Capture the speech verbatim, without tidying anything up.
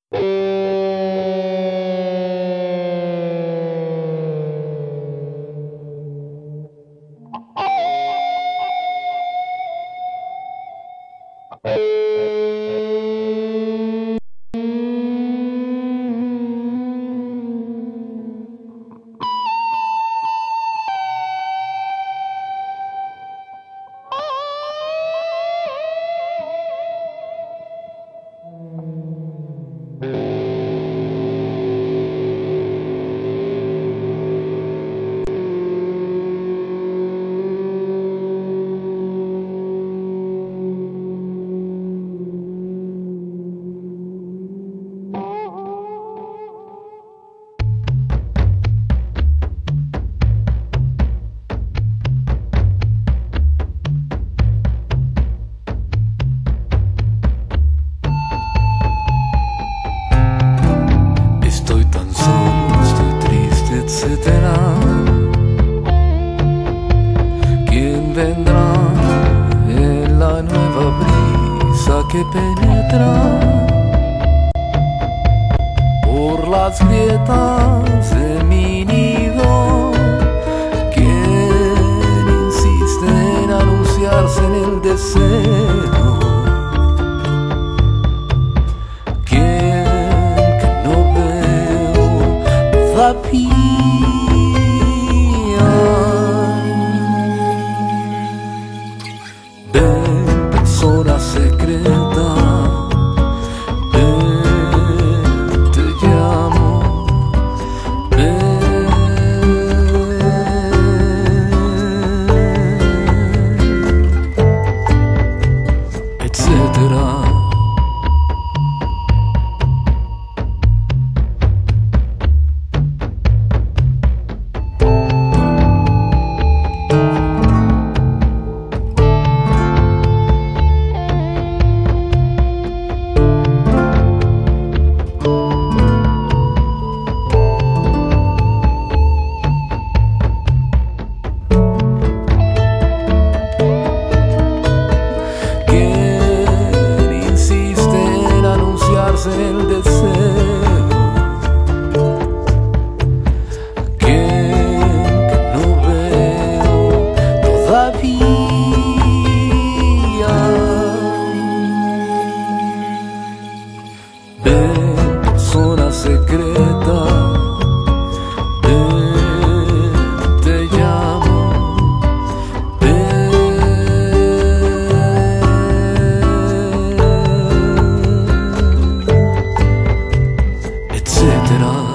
vendrá en la nueva brisa que penetra por las grietas de mi nido. Quien insiste en anunciarse en el deseo, quien que no veo todavía. Ven, persona secreta, ven, te llamo, ven, etcétera. En el deseo, quien que no veo todavía. Ven, persona secreta, ven, te llamo, etcétera.